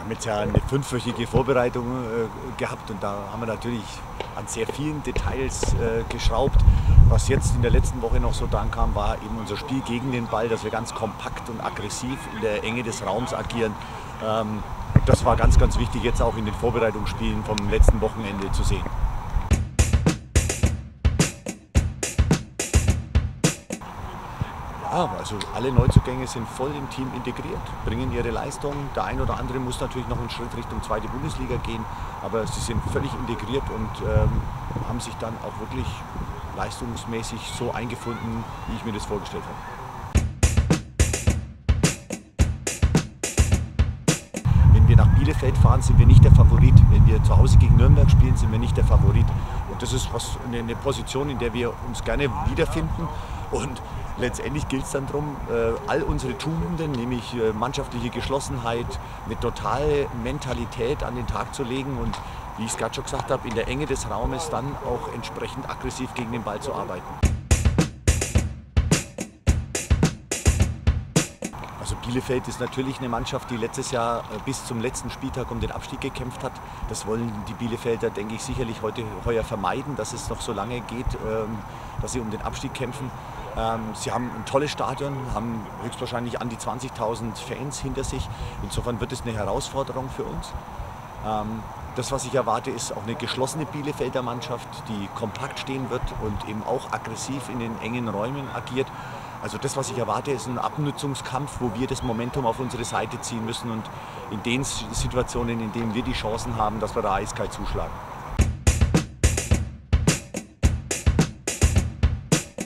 haben jetzt ja eine 5-wöchige Vorbereitung gehabt und da haben wir natürlich an sehr vielen Details geschraubt. Was jetzt in der letzten Woche noch so dran kam, war eben unser Spiel gegen den Ball, dass wir ganz kompakt und aggressiv in der Enge des Raums agieren. Das war ganz, ganz wichtig, jetzt auch in den Vorbereitungsspielen vom letzten Wochenende zu sehen. Ja, also alle Neuzugänge sind voll im Team integriert, bringen ihre Leistung. Der ein oder andere muss natürlich noch einen Schritt Richtung zweite Bundesliga gehen, aber sie sind völlig integriert und haben sich dann auch wirklich leistungsmäßig so eingefunden, wie ich mir das vorgestellt habe. Wenn wir nach Bielefeld fahren, sind wir nicht der Favorit. Wenn wir zu Hause gegen Nürnberg spielen, sind wir nicht der Favorit. Und das ist eine Position, in der wir uns gerne wiederfinden. Und letztendlich gilt es dann darum, all unsere Tugenden, nämlich mannschaftliche Geschlossenheit, eine totale Mentalität an den Tag zu legen und, wie ich es gerade schon gesagt habe, in der Enge des Raumes dann auch entsprechend aggressiv gegen den Ball zu arbeiten. Also Bielefeld ist natürlich eine Mannschaft, die letztes Jahr bis zum letzten Spieltag um den Abstieg gekämpft hat. Das wollen die Bielefelder, denke ich, sicherlich heuer vermeiden, dass es noch so lange geht, dass sie um den Abstieg kämpfen. Sie haben ein tolles Stadion, haben höchstwahrscheinlich an die 20.000 Fans hinter sich. Insofern wird es eine Herausforderung für uns. Das, was ich erwarte, ist auch eine geschlossene Bielefelder Mannschaft, die kompakt stehen wird und eben auch aggressiv in den engen Räumen agiert. Also das, was ich erwarte, ist ein Abnutzungskampf, wo wir das Momentum auf unsere Seite ziehen müssen und in den Situationen, in denen wir die Chancen haben, dass wir da eiskalt zuschlagen.